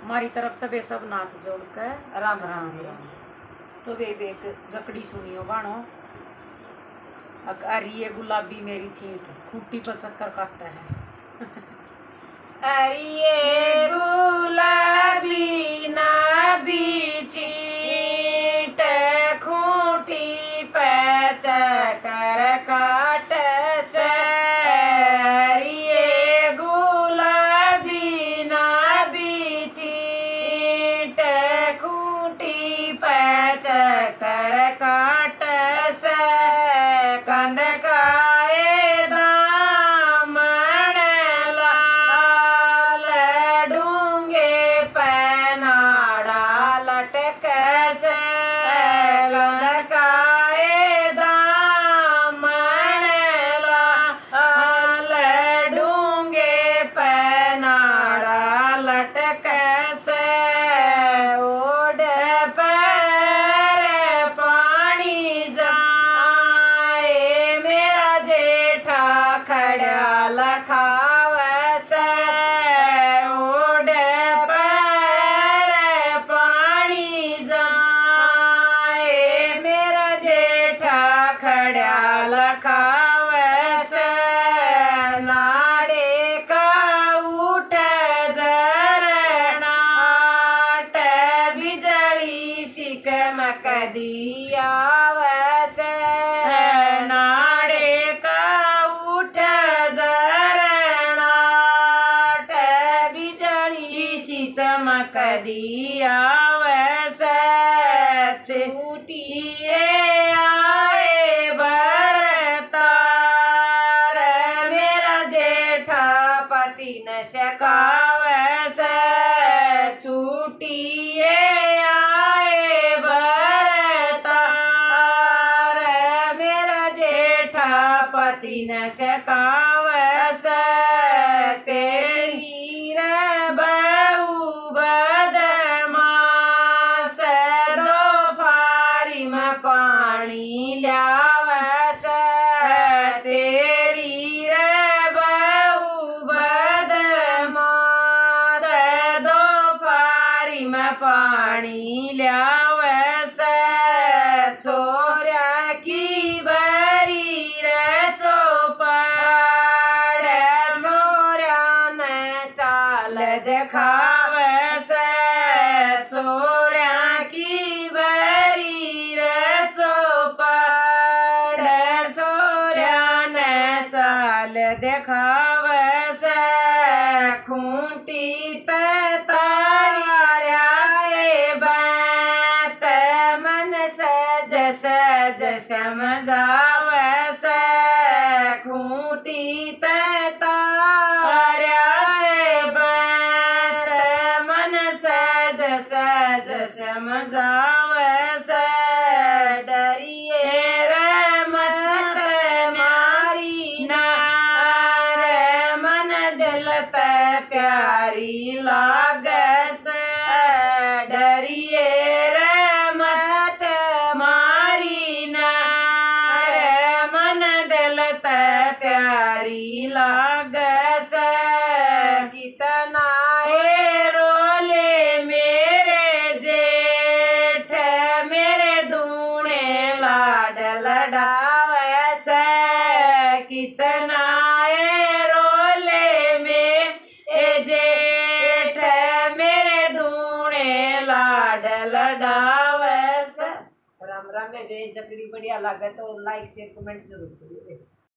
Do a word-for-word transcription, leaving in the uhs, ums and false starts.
हमारी तरफ तो वे सब नाथ जोड़ के राम राम राम राम। तो वे बेक जकड़ी सुनियो बाणो अरिये गुलाबी मेरी छींट खूंटी पर चक्कर काटता है। अरिये गुलाबी ना बीचीट खूंटी पे चक्कर काट से। अरिये गुलाबी ना बीचीट खूंटी पे चक्कर काट से। कंद काए दामन लाल डूंगे पैनाड़ा लटक से। कंद काए दामन लाल डूंगे पैनाड़ा लटक से। ओढ़ पैर पानी जाए मेरा जेठा खड़ा लखाव से। ओढ़ पैर पानी जाए मेरा जेठा खड़ा लखाव से। नाड़े का उठ जरनाट बिजली सी चमक दिया वैसे। नाड़े का उठ जरनाट बिजली सी चमक दिया वैसे। छूटिए आए बरतार मेरा जेठा पति न सकाव से। छूटिए आए बरतार मेरा जेठा पति न सकाव से। तेरी रे बहू बदमाश दो फारी में पानी लाव से। तेरी रे बहू बदमाश दो फारी में पानी लाव से। छोरा की बरी रे चौपड़ छोरा ने चाल दिखाव से। छोरा की बरी रे चौपड़ छोरा ने चाल दिखाव से। खूंटी ते तारिया से बात मन सज सज समझाव से। खूंटी ते तारिया से बात मन सज सज समझाव से। डरिए रे मत मारी नार मन दिल ते प्यारी लाग से। डरिए रे मत मारी नार मन दिल ते प्यारी लाग से। कितना हे रोले मेरे जेठ मेरे दूने लाड लडाव से। कितना हे रोले मेरे जेठ मेरे दूने लाड लडाव से। राम राम। वे जकड़ी बढ़िया लगे तो लाइक शेयर कमेंट जरूर करिए।